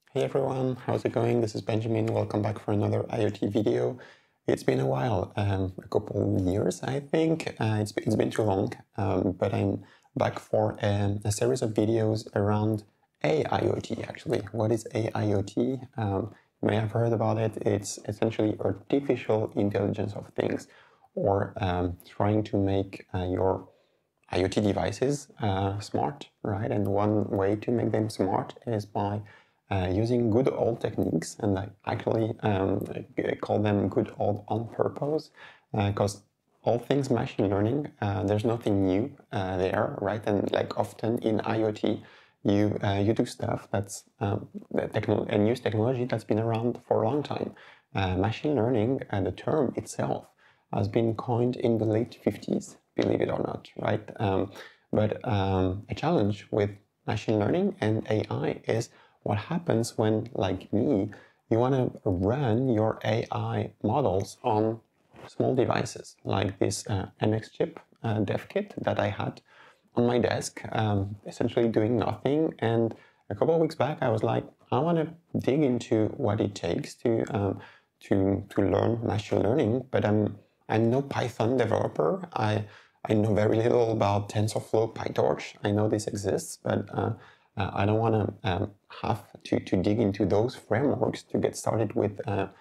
Hey everyone, how's it going? This is Benjamin. Welcome back for another IoT video. It's been a while, a couple of years, I think. It's been too long, but I'm back for a series of videos around AIoT, actually. What is AIoT? You may have heard about it. It's essentially artificial intelligence of things, or trying to make your IoT devices smart, right? And one way to make them smart is by using good old techniques, and I actually call them good old on purpose, because all things machine learning, there's nothing new there, right? And like often in IoT, you do stuff that's and use technology that's been around for a long time. Machine learning, the term itself, has been coined in the late 50s, believe it or not, right? But a challenge with machine learning and AI is what happens when, like me, you want to run your AI models on small devices, like this MX chip dev kit that I had on my desk, essentially doing nothing. And a couple of weeks back, I was like, I want to dig into what it takes to learn machine learning, but I'm no Python developer. I know very little about TensorFlow, PyTorch. I know this exists, but I don't want to have to dig into those frameworks to get started with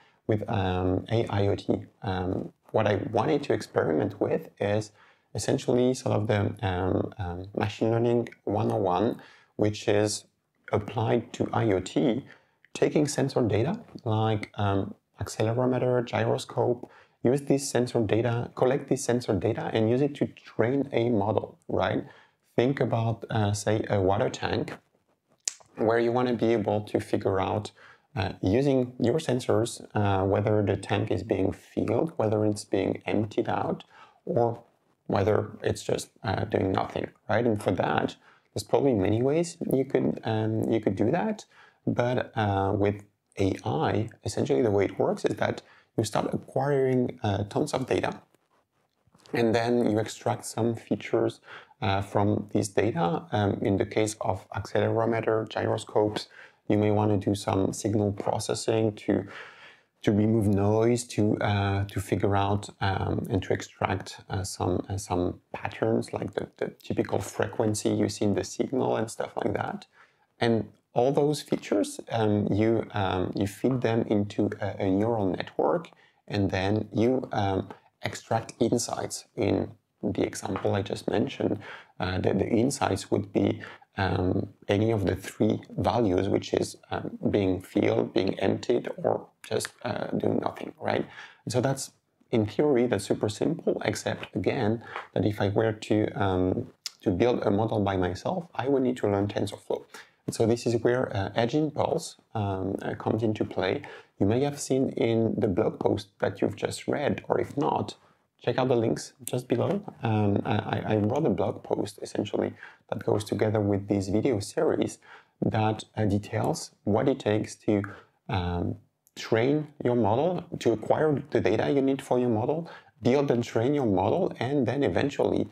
AIoT. What I wanted to experiment with is essentially sort of the machine learning 101, which is applied to IoT, taking sensor data like accelerometer, gyroscope, use this sensor data, collect this sensor data, and use it to train a model, right? Think about, say, a water tank, where you want to be able to figure out, using your sensors, whether the tank is being filled, whether it's being emptied out, or whether it's just doing nothing, right? And for that, there's probably many ways you could do that, but with AI, essentially the way it works is that you start acquiring tons of data, and then you extract some features from these data. In the case of accelerometer, gyroscopes, you may want to do some signal processing to remove noise, to figure out and to extract some patterns, like the typical frequency you see in the signal and stuff like that. And all those features, you feed them into a neural network, and then you extract insights. In the example I just mentioned, the insights would be any of the three values, which is being filled, being emptied, or just doing nothing, right? And so that's, in theory, that's super simple, except again, that if I were to build a model by myself, I would need to learn TensorFlow. And so this is where Edge Impulse comes into play. You may have seen in the blog post that you've just read, or if not, check out the links just below. I wrote a blog post, essentially, that goes together with this video series that details what it takes to train your model, to acquire the data you need for your model, build and train your model, and then eventually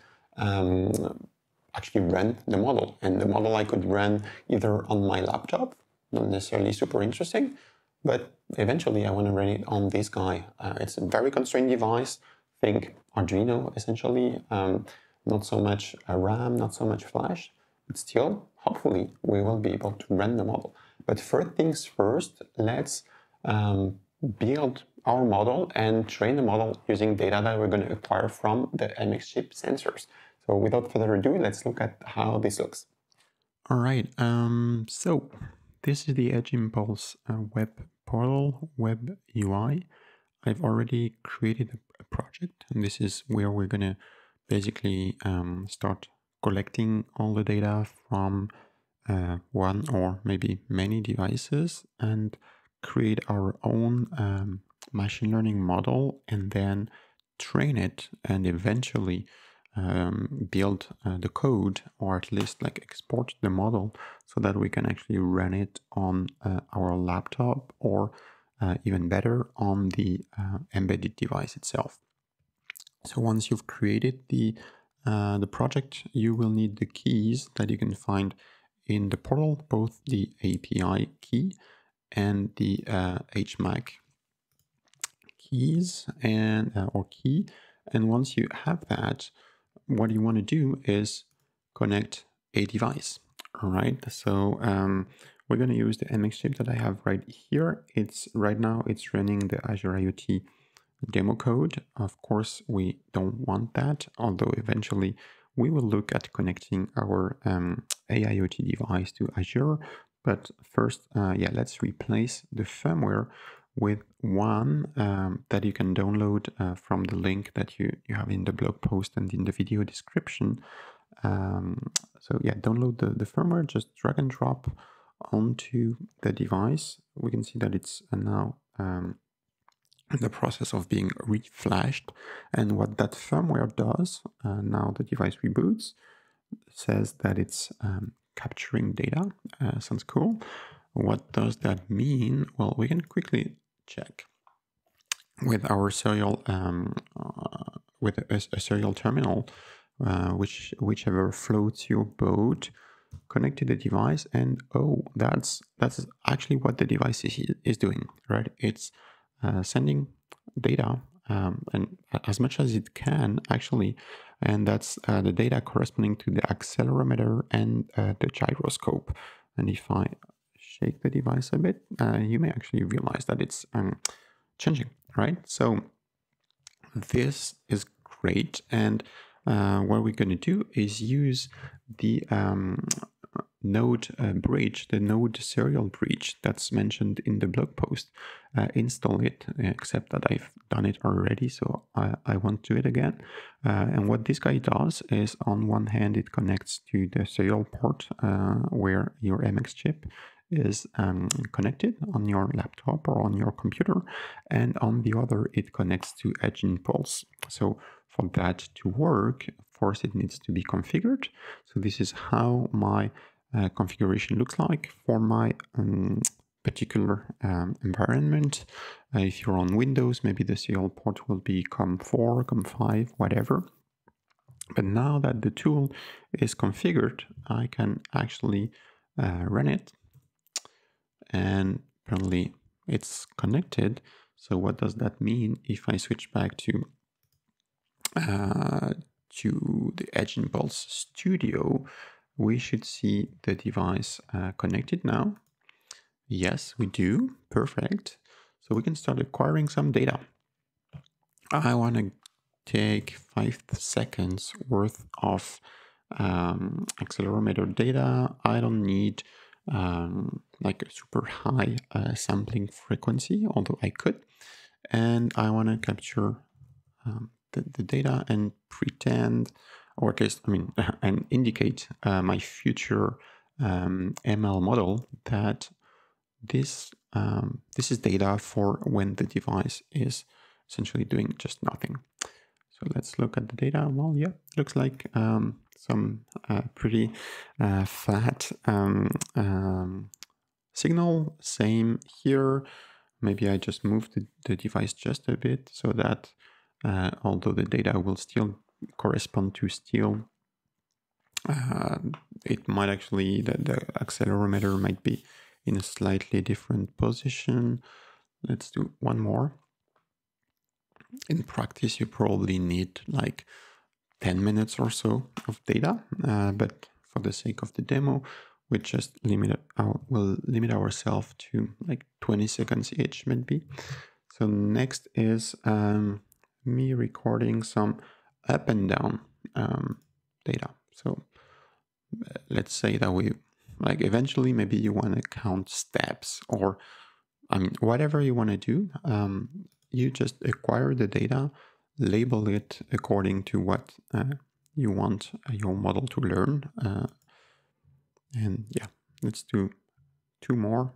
actually run the model. And the model I could run either on my laptop, not necessarily super interesting, but eventually I want to run it on this guy. It's a very constrained device. Think Arduino, essentially. Not so much RAM, not so much flash, but still, hopefully, we will be able to run the model. But first things first, let's build our model and train the model using data that we're going to acquire from the MX chip sensors. So without further ado, let's look at how this looks. All right, so this is the Edge Impulse web portal, web UI. I've already created a project, and this is where we're going to basically start collecting all the data from one or maybe many devices and create our own machine learning model, and then train it and eventually build the code, or at least like export the model so that we can actually run it on our laptop, or even better, on the embedded device itself. So once you've created the project, you will need the keys that you can find in the portal, both the API key and the HMAC keys and or key. And once you have that, what you want to do is connect a device. All right, so we're going to use the MX chip that I have right here. It's right now it's running the Azure IoT demo code. Of course, we don't want that, although eventually we will look at connecting our AIoT device to Azure. But first, yeah, let's replace the firmware with one that you can download from the link that you have in the blog post and in the video description. So yeah, download the firmware, just drag and drop onto the device. We can see that it's now in the process of being reflashed. And what that firmware does, now the device reboots, says that it's capturing data. Sounds cool. What does that mean? Well, we can quickly check with our serial, with a serial terminal, whichever floats your boat, connect to the device, and oh, that's actually what the device is doing, right? It's sending data, and as much as it can actually, and that's the data corresponding to the accelerometer and the gyroscope. And if I shake the device a bit, you may actually realize that it's changing, right? So this is great, and what we're going to do is use the node bridge, the node serial bridge that's mentioned in the blog post. Install it, except that I've done it already, so I won't do it again. And what this guy does is, on one hand, it connects to the serial port where your MX chip is connected on your laptop or on your computer, and on the other it connects to Edge Impulse. So for that to work, first it needs to be configured. So this is how my configuration looks like for my particular environment. If you're on Windows, maybe the serial port will be COM4, COM5, whatever. But now that the tool is configured, I can actually run it, and apparently it's connected. So what does that mean? If I switch back to the Edge Impulse Studio, we should see the device connected now. Yes, we do. Perfect. So we can start acquiring some data. I want to take 5 seconds worth of accelerometer data. I don't need like a super high sampling frequency, although I could. And I want to capture the data and pretend, or at least, I mean, and indicate my future ML model that this is data for when the device is essentially doing just nothing. So let's look at the data. Well, yeah, looks like some pretty flat signal. Same here. Maybe I just moved the device just a bit so that although the data will still correspond to steel, it might actually, the accelerometer might be in a slightly different position. Let's do one more. In practice, you probably need like 10 minutes or so of data, but for the sake of the demo, we just we'll limit ourselves to like 20 seconds each, maybe. So next is me recording some up and down data. So let's say that we, like, eventually maybe you want to count steps, or I mean, whatever you want to do, you just acquire the data, label it according to what you want your model to learn. And yeah, let's do 2 more.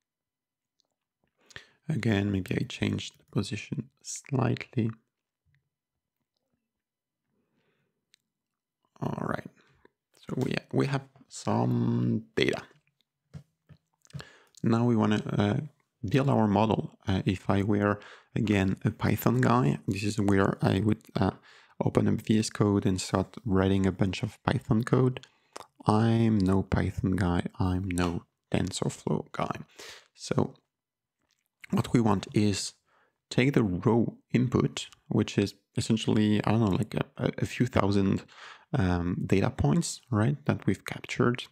Again, maybe I changed the position slightly. All right, so we have some data. Now we want to build our model. If I were, again, a Python guy, this is where I would open up VS Code and start writing a bunch of Python code. I'm no Python guy. I'm no TensorFlow guy. So what we want is take the raw input, which is essentially, I don't know, like a few thousand data points, right, that we've captured.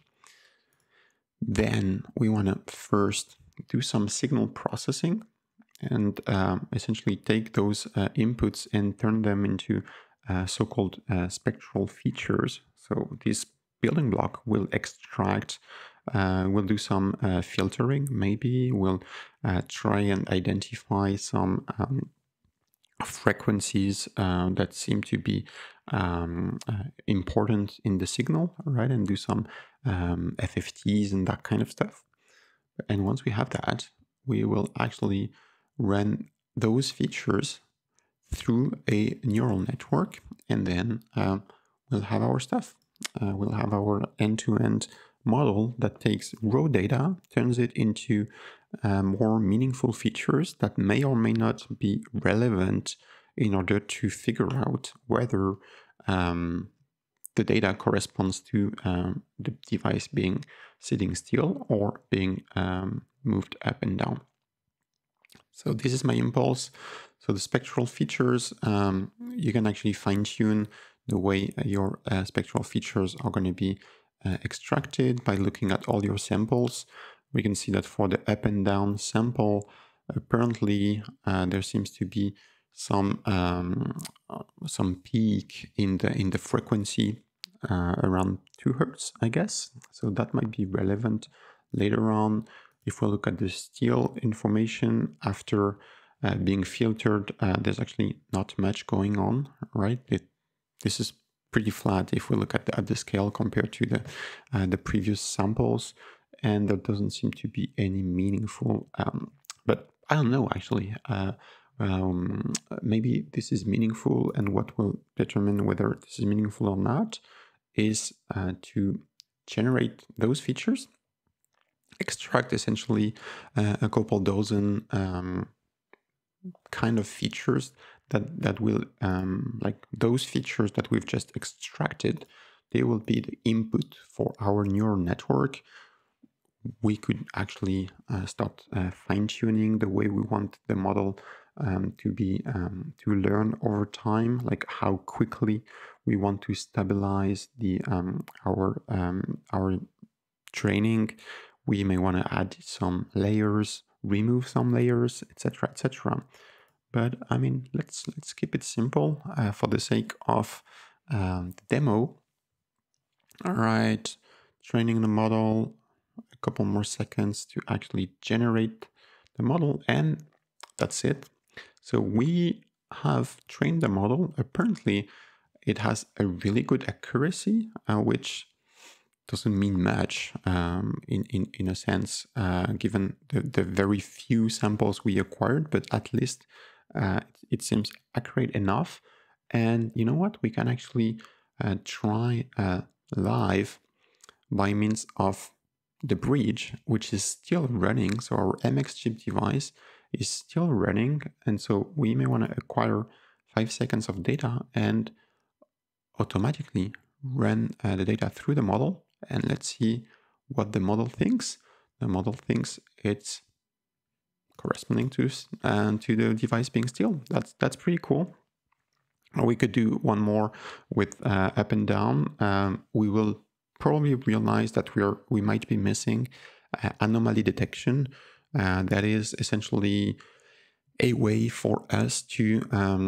Then we want to first do some signal processing and essentially take those inputs and turn them into so-called spectral features. So this building block will extract, we'll do some filtering, maybe we'll try and identify some frequencies that seem to be important in the signal, right, and do some FFTs and that kind of stuff. And once we have that, we will actually run those features through a neural network, and then we'll have our stuff. We'll have our end-to-end model that takes raw data, turns it into more meaningful features that may or may not be relevant in order to figure out whether the data corresponds to the device being sitting still or being moved up and down. So this is my impulse. So the spectral features, you can actually fine-tune the way your spectral features are going to be extracted by looking at all your samples. We can see that for the up and down sample, apparently there seems to be some peak in the frequency around 2 Hertz, I guess. So that might be relevant later on. If we look at the still information after being filtered, there's actually not much going on, right? This is pretty flat if we look at the scale compared to the previous samples, and there doesn't seem to be any meaningful, but I don't know actually. Maybe this is meaningful, and what will determine whether this is meaningful or not is to generate those features, extract essentially a couple dozen kind of features that will, like those features that we've just extracted, they will be the input for our neural network. We could actually start fine-tuning the way we want the model to learn over time, like how quickly we want to stabilize our training. We may want to add some layers, remove some layers, etc., etc. But I mean, let's keep it simple for the sake of the demo. All right, training the model. A couple more seconds to actually generate the model, and that's it. So we have trained the model. Apparently, it has a really good accuracy, which doesn't mean much in a sense, given the very few samples we acquired, but at least it seems accurate enough. And you know what? We can actually try live by means of the bridge, which is still running. So our MX chip device is still running. And so we may want to acquire 5 seconds of data and automatically run the data through the model. And let's see what the model thinks. The model thinks it's corresponding to the device being still. That's pretty cool. We could do one more with up and down. We will probably realize that we might be missing anomaly detection. That is essentially a way for us to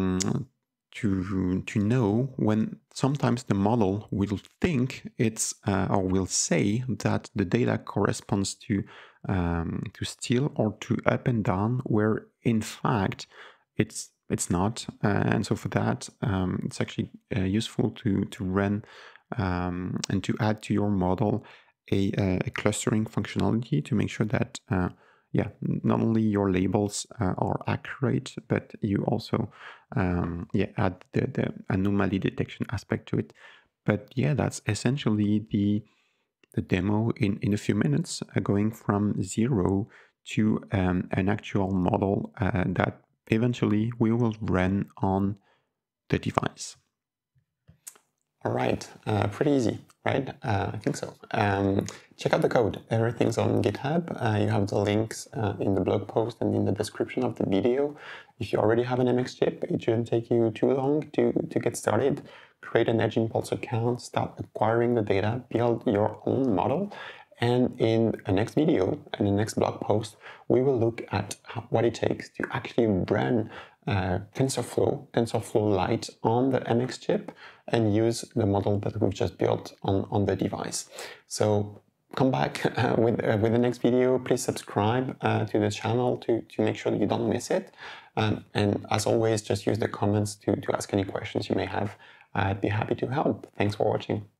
know when sometimes the model will think it's or will say that the data corresponds to still or to up and down, where in fact it's not. And so for that, it's actually useful to run and to add to your model a clustering functionality to make sure that not only your labels are accurate, but you also add the anomaly detection aspect to it. But yeah, that's essentially the demo in a few minutes, going from zero to an actual model that eventually we will run on the device. All right, pretty easy, right? I think so. Check out the code. Everything's on GitHub. You have the links in the blog post and in the description of the video. If you already have an MX chip, it shouldn't take you too long to get started. Create an Edge Impulse account, start acquiring the data, build your own model. And in the next video and the next blog post, we will look at what it takes to actually run TensorFlow Lite on the MX chip and use the model that we've just built on the device. So come back with the next video. Please subscribe to the channel to make sure that you don't miss it. And as always, just use the comments to ask any questions you may have. I'd be happy to help. Thanks for watching.